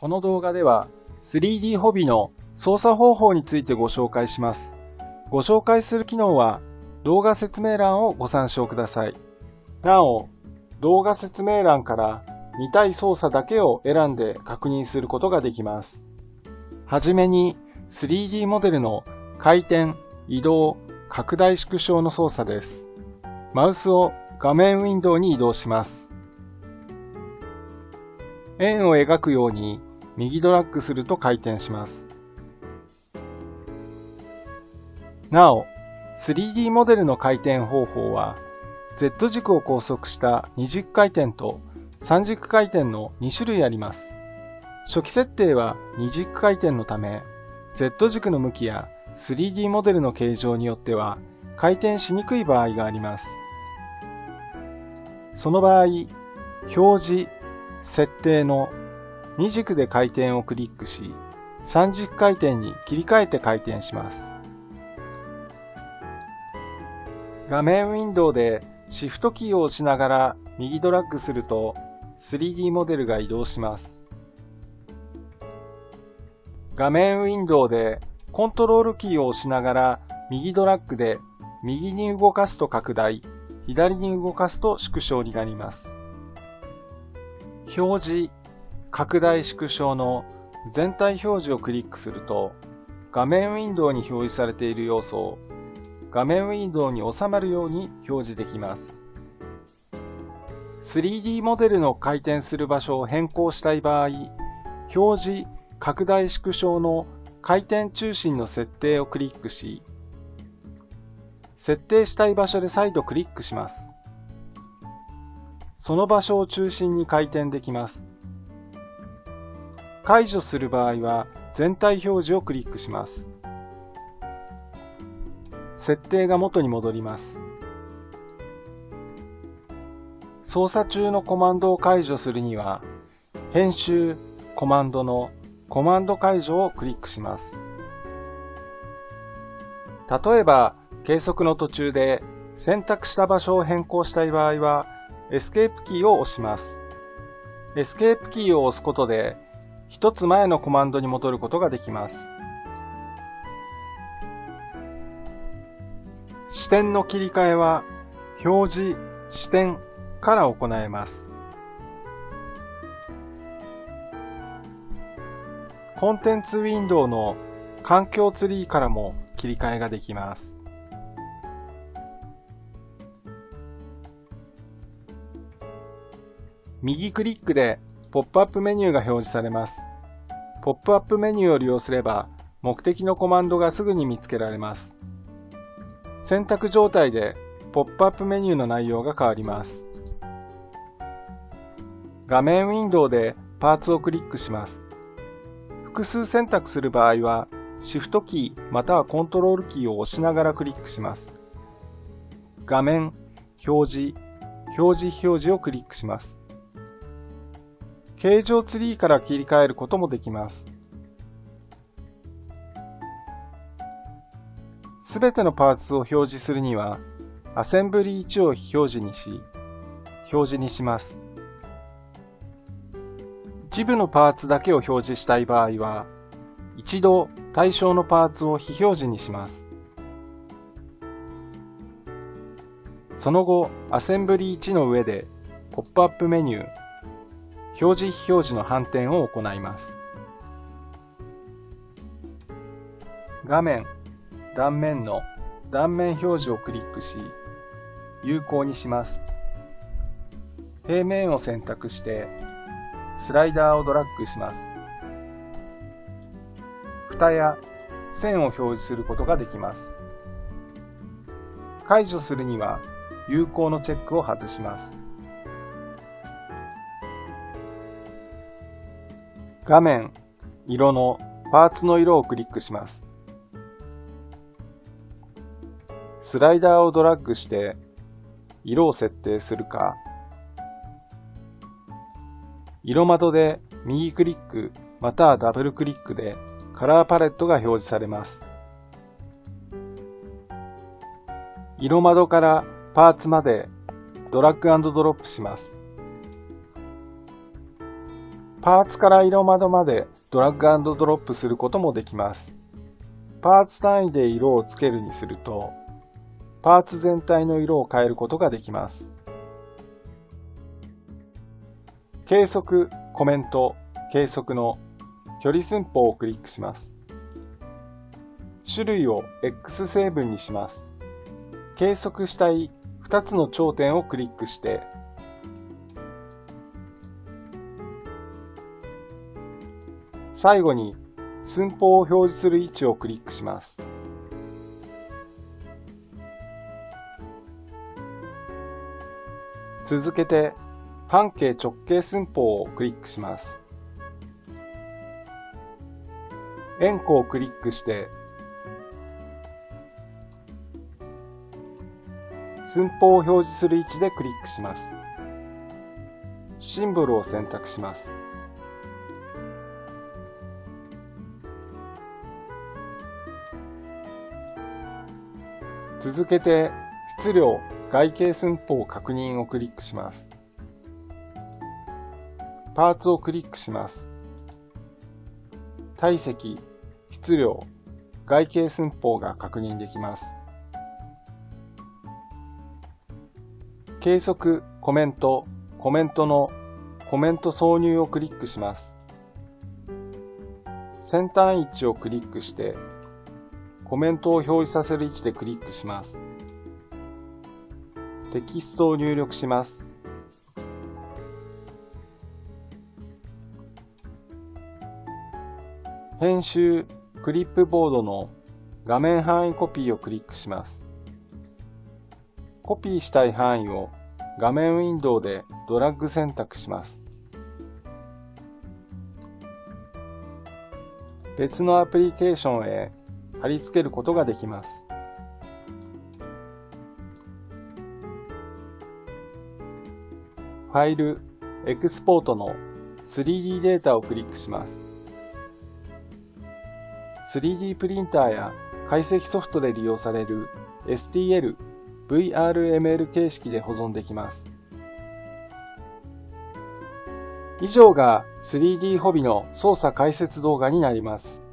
この動画では 3D ホビの操作方法についてご紹介します。ご紹介する機能は動画説明欄をご参照ください。なお、動画説明欄から見たい操作だけを選んで確認することができます。はじめに 3D モデルの回転、移動、拡大縮小の操作です。マウスを画面ウィンドウに移動します。円を描くように右ドラッグすると回転します。なお、3D モデルの回転方法は Z 軸を拘束した2軸回転と3軸回転の2種類あります。初期設定は2軸回転のため、Z 軸の向きや 3D モデルの形状によっては回転しにくい場合があります。その場合、表示、設定の2軸で回転をクリックし、3軸回転に切り替えて回転します。画面ウィンドウでシフトキーを押しながら右ドラッグすると 3D モデルが移動します。画面ウィンドウでコントロールキーを押しながら右ドラッグで右に動かすと拡大、左に動かすと縮小になります。表示、拡大縮小の全体表示をクリックすると、画面ウィンドウに表示されている要素を画面ウィンドウに収まるように表示できます。3D モデルの回転する場所を変更したい場合、表示、拡大縮小の回転中心の設定をクリックし、設定したい場所で再度クリックします。その場所を中心に回転できます。解除する場合は全体表示をクリックします。設定が元に戻ります。操作中のコマンドを解除するには、編集、コマンドのコマンド解除をクリックします。例えば、計測の途中で選択した場所を変更したい場合は、エスケープキーを押します。エスケープキーを押すことで、一つ前のコマンドに戻ることができます。視点の切り替えは、表示、視点から行えます。コンテンツウィンドウの環境ツリーからも切り替えができます。右クリックでポップアップメニューが表示されます。ポップアップメニューを利用すれば目的のコマンドがすぐに見つけられます。選択状態でポップアップメニューの内容が変わります。画面ウィンドウでパーツをクリックします。複数選択する場合はシフトキーまたはコントロールキーを押しながらクリックします。画面、表示、表示をクリックします。形状ツリーから切り替えることもできます。すべてのパーツを表示するには、アセンブリー1を表示にします。一部のパーツだけを表示したい場合は、一度対象のパーツを非表示にします。その後、アセンブリー1の上で、ポップアップメニュー、表示非表示の反転を行います。画面、断面の断面表示をクリックし、有効にします。平面を選択して、スライダーをドラッグします。蓋や線を表示することができます。解除するには、有効のチェックを外します。画面、色のパーツの色をクリックします。スライダーをドラッグして色を設定するか、色窓で右クリックまたはダブルクリックでカラーパレットが表示されます。色窓からパーツまでドラッグ&ドロップします。 パーツから色窓までドラッグ&ドロップすることもできます。パーツ単位で色をつけるにすると、パーツ全体の色を変えることができます。計測、コメント、計測の距離寸法をクリックします。種類を X 成分にします。計測したい2つの頂点をクリックして、最後に寸法を表示する位置をクリックします。続けて半径直径寸法をクリックします。円弧をクリックして寸法を表示する位置でクリックします。シンボルを選択します。続けて質量外径寸法確認をクリックします。パーツをクリックします。体積、質量、外径寸法が確認できます。計測、コメント、コメントのコメント挿入をクリックします。先端位置をクリックしてコメントを表示させる位置でクリックします。テキストを入力します。編集、クリップボードの画面範囲コピーをクリックします。コピーしたい範囲を画面ウィンドウでドラッグ選択します。別のアプリケーションへ貼り付けることができます。ファイル、エクスポートの 3D データをクリックします。3D プリンターや解析ソフトで利用される STL、VRML 形式で保存できます。以上が 3D ホビの操作解説動画になります。